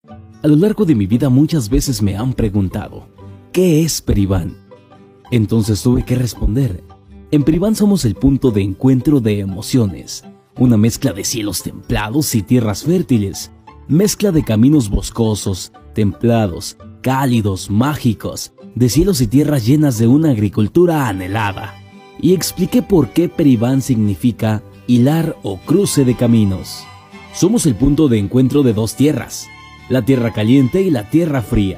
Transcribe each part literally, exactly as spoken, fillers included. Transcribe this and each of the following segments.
A lo largo de mi vida muchas veces me han preguntado, ¿qué es Peribán? Entonces tuve que responder. En Peribán somos el punto de encuentro de emociones, una mezcla de cielos templados y tierras fértiles, mezcla de caminos boscosos, templados, cálidos, mágicos, de cielos y tierras llenas de una agricultura anhelada. Y expliqué por qué Peribán significa hilar o cruce de caminos. Somos el punto de encuentro de dos tierras, la tierra caliente y la tierra fría.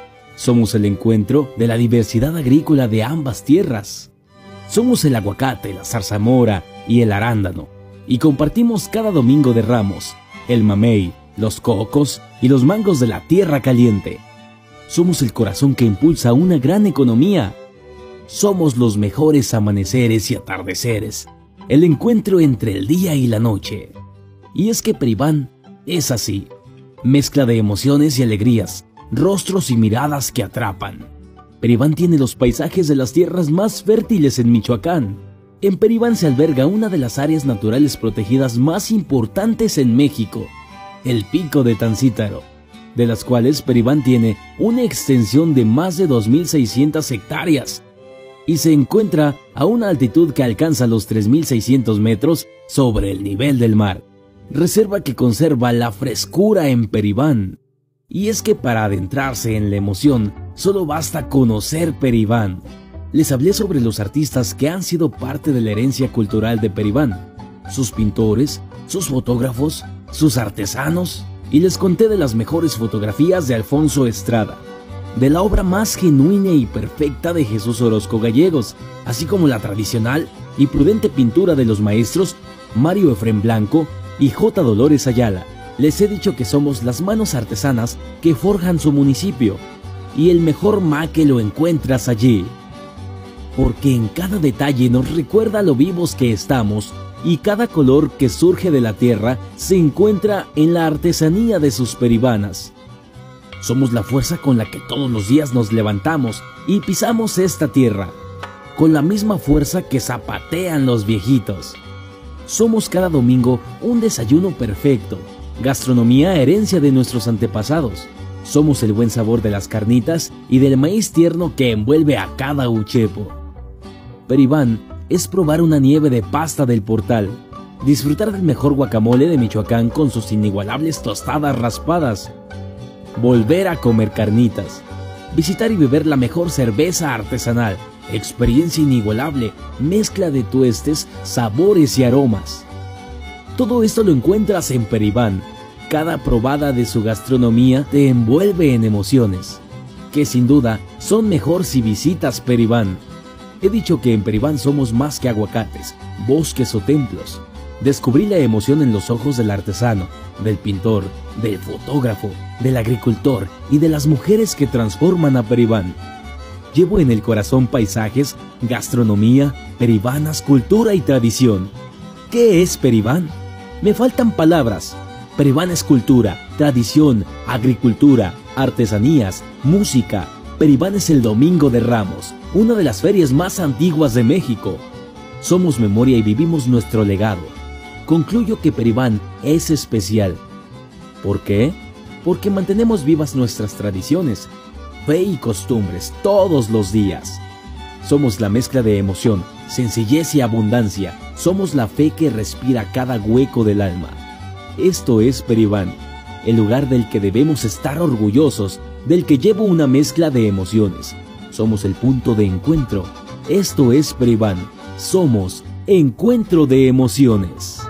Somos el encuentro de la diversidad agrícola de ambas tierras. Somos el aguacate, la zarzamora y el arándano, y compartimos cada domingo de Ramos, el mamey, los cocos y los mangos de la tierra caliente. Somos el corazón que impulsa una gran economía. Somos los mejores amaneceres y atardeceres, el encuentro entre el día y la noche. Y es que Peribán es así, mezcla de emociones y alegrías, rostros y miradas que atrapan. Peribán tiene los paisajes de las tierras más fértiles en Michoacán. En Peribán se alberga una de las áreas naturales protegidas más importantes en México, el Pico de Tancítaro, de las cuales Peribán tiene una extensión de más de dos mil seiscientas hectáreas y se encuentra a una altitud que alcanza los tres mil seiscientos metros sobre el nivel del mar. Reserva que conserva la frescura en Peribán. Y es que para adentrarse en la emoción, solo basta conocer Peribán. Les hablé sobre los artistas que han sido parte de la herencia cultural de Peribán, sus pintores, sus fotógrafos, sus artesanos, y les conté de las mejores fotografías de Alfonso Estrada, de la obra más genuina y perfecta de Jesús Orozco Gallegos, así como la tradicional y prudente pintura de los maestros Mario Efrén Blanco y J. Dolores Ayala. Les he dicho que somos las manos artesanas que forjan su municipio, y el mejor maque lo encuentras allí, porque en cada detalle nos recuerda lo vivos que estamos, y cada color que surge de la tierra se encuentra en la artesanía de sus peribanas. Somos la fuerza con la que todos los días nos levantamos y pisamos esta tierra, con la misma fuerza que zapatean los viejitos. Somos cada domingo un desayuno perfecto, gastronomía herencia de nuestros antepasados. Somos el buen sabor de las carnitas y del maíz tierno que envuelve a cada uchepo. Peribán es probar una nieve de pasta del Portal, disfrutar del mejor guacamole de Michoacán con sus inigualables tostadas raspadas, volver a comer carnitas, visitar y beber la mejor cerveza artesanal, experiencia inigualable, mezcla de tuestes, sabores y aromas. Todo esto lo encuentras en Peribán. Cada probada de su gastronomía te envuelve en emociones, que sin duda son mejor si visitas Peribán. He dicho que en Peribán somos más que aguacates, bosques o templos. Descubrí la emoción en los ojos del artesano, del pintor, del fotógrafo, del agricultor y de las mujeres que transforman a Peribán. Llevo en el corazón paisajes, gastronomía, peribanas, cultura y tradición. ¿Qué es Peribán? Me faltan palabras. Peribán es cultura, tradición, agricultura, artesanías, música. Peribán es el Domingo de Ramos, una de las ferias más antiguas de México. Somos memoria y vivimos nuestro legado. Concluyo que Peribán es especial. ¿Por qué? Porque mantenemos vivas nuestras tradiciones, fe y costumbres todos los días. Somos la mezcla de emoción, sencillez y abundancia. Somos la fe que respira cada hueco del alma. Esto es Peribán, el lugar del que debemos estar orgullosos, del que llevo una mezcla de emociones. Somos el punto de encuentro. Esto es Peribán. Somos encuentro de emociones.